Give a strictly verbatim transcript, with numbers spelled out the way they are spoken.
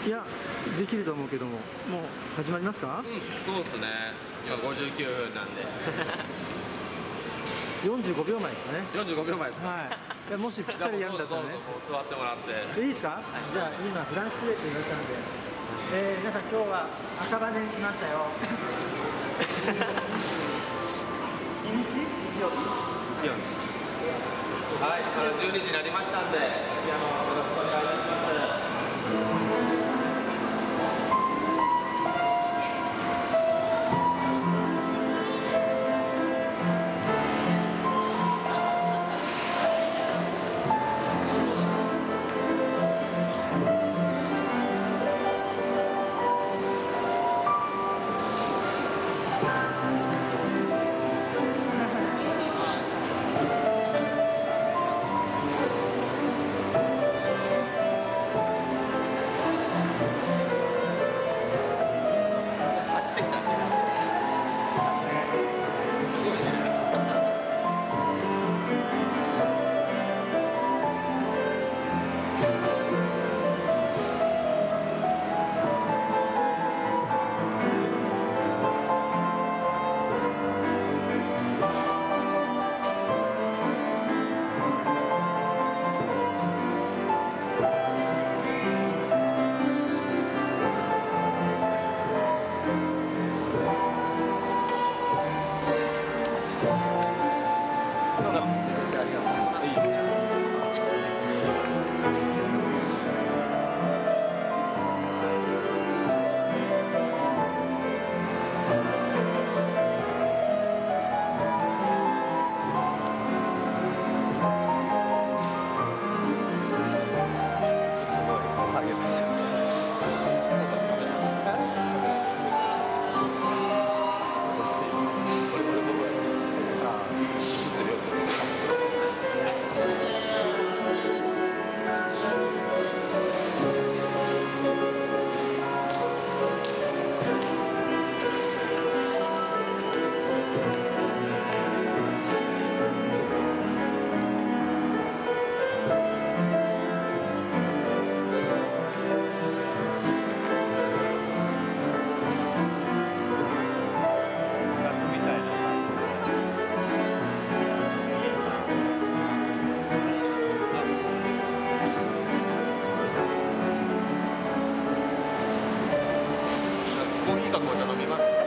いや、できると思うけども、もう始まりますか？ うん、そうですね。今ごじゅうきゅうふんなんで。 よんじゅうごびょうまえですかね。 よんじゅうごびょうまえですか。 はい。いや、もしぴったりやるんだったらね。 どうぞどうぞ座ってもらって。 いいですか？じゃあ今フランスでって言われたので、えー、皆さん今日は赤羽に来ましたよ。日にち？日曜日？日曜日。 はい、それじゅうにじになりましたんで、ピアノよろしくお願いします。コーヒーか紅茶飲みますか？